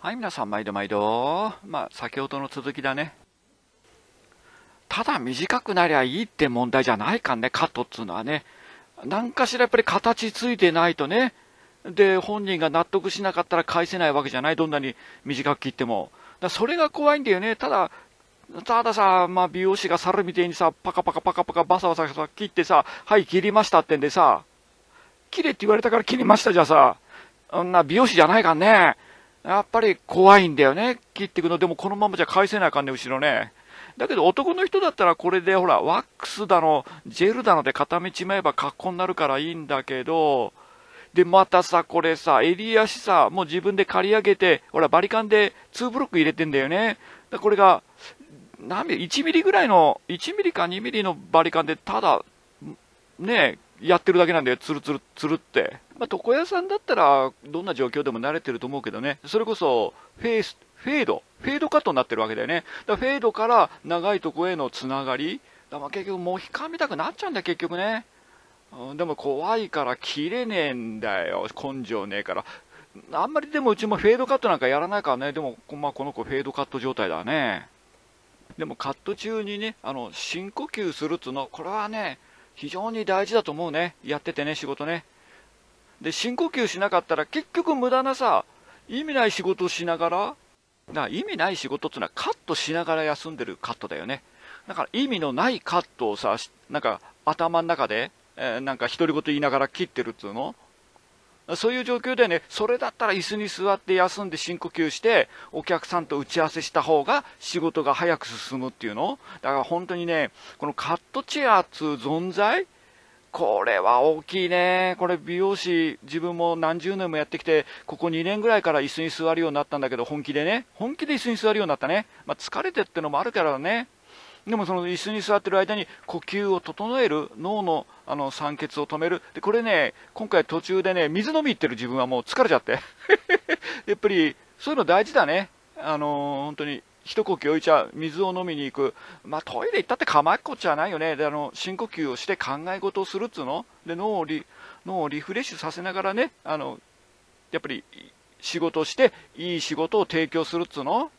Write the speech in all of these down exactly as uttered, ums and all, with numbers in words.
はい、皆さん、毎度毎度。まあ、先ほどの続きだね。ただ短くなりゃいいって問題じゃないかんね、カットっつうのはね。なんかしらやっぱり形ついてないとね。で、本人が納得しなかったら返せないわけじゃない。どんなに短く切っても。だそれが怖いんだよね。ただ、たださ、まあ、美容師が猿みたいにさ、パカパカパカパカバサバサさ切ってさ、はい、切りましたってんでさ、切れって言われたから切りましたじゃさ、そんな美容師じゃないかんね。やっぱり怖いんだよね。切っていくの。でもこのままじゃ返せないかんね、後ろね。だけど男の人だったらこれでほら、ワックスだの、ジェルだので固めちまえば格好になるからいいんだけど、で、またさ、これさ、襟足さ、もう自分で刈り上げて、ほら、バリカンでツーブロック入れてんだよね。だこれが、何ミリ ?いち ミリぐらいの、いちミリかにミリのバリカンで、ただ、ねえ、やってるだけなんだよ。つるつるつるって。まあ、床屋さんだったら、どんな状況でも慣れてると思うけどね。それこそ、フェイス、フェード、フェードカットになってるわけだよね。だからフェードから長いとこへのつながり。だから結局、モヒカンみたくなっちゃうんだよ、結局ね。うん、でも怖いから切れねえんだよ。根性ねえから。あんまりでもうちもフェードカットなんかやらないからね。でも、まあ、この子フェードカット状態だね。でもカット中にね、あの、深呼吸するっつうの、これはね、非常に大事だと思うね。やっててね、仕事ね。で、深呼吸しなかったら結局無駄なさ、意味ない仕事をしながら、な意味ない仕事っていうのはカットしながら休んでるカットだよね。だから意味のないカットをさ、なんか頭の中で、えーなんか独り言言いながら切ってるっつうの。そういう状況でね、それだったら椅子に座って休んで深呼吸して、お客さんと打ち合わせした方が仕事が早く進むっていうの。だから本当にね、このカットチェアっつう存在、これは大きいね。これ美容師、自分も何十年もやってきて、ここにねんぐらいから椅子に座るようになったんだけど、本気でね、本気で椅子に座るようになったね。まあ疲れてってのもあるからね。でもその椅子に座ってる間に呼吸を整える、脳のあの酸欠を止める。で、これね、今回途中でね、水飲み行ってる自分はもう疲れちゃって。やっぱり、そういうの大事だね。あのー本当に、一呼吸置いちゃう。水を飲みに行く。まあ、トイレ行ったって構いっこっちゃないよね。で、あの、深呼吸をして考え事をするっつうの。で、脳をリ、脳をリフレッシュさせながらね、あの、やっぱり、仕事をして、いい仕事を提供するっつうの。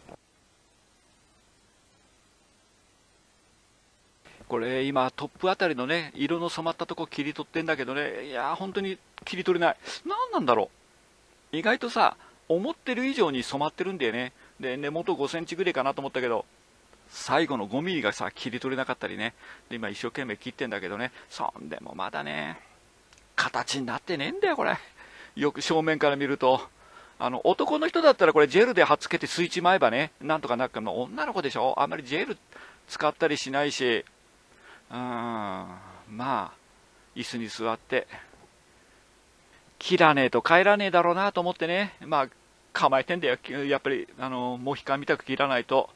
これ今トップあたりのね、色の染まったとこ切り取ってんだけどね、いやー本当に切り取れない。何なんだろう。意外とさ、思ってる以上に染まってるんだよね。で、根元ごセンチぐらいかなと思ったけど、最後のごミリがさ、切り取れなかったりね。で、今一生懸命切ってんだけどね、そんでもまだね、形になってねえんだよ、これ。よく正面から見ると。あの、男の人だったらこれジェルで貼っつけてスイッチまえばね、なんとかなるかも。女の子でしょ、あんまりジェル使ったりしないし、うーん、まあ、椅子に座って、切らねえと帰らねえだろうなと思ってね、まあ、構えてんだよ。やっぱり、あの、モヒカンみたく切らないと。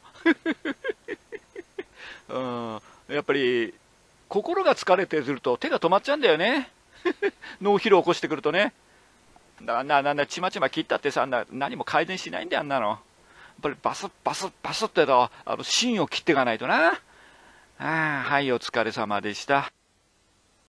うん、やっぱり、心が疲れてると手が止まっちゃうんだよね。脳疲労起こしてくるとね。だからな、なんだ、ちまちま切ったってさ、な何も改善しないんだよ、あんなの。やっぱりバスッバスッバスッってと、あの、芯を切っていかないとな。ああ、はい、お疲れ様でした。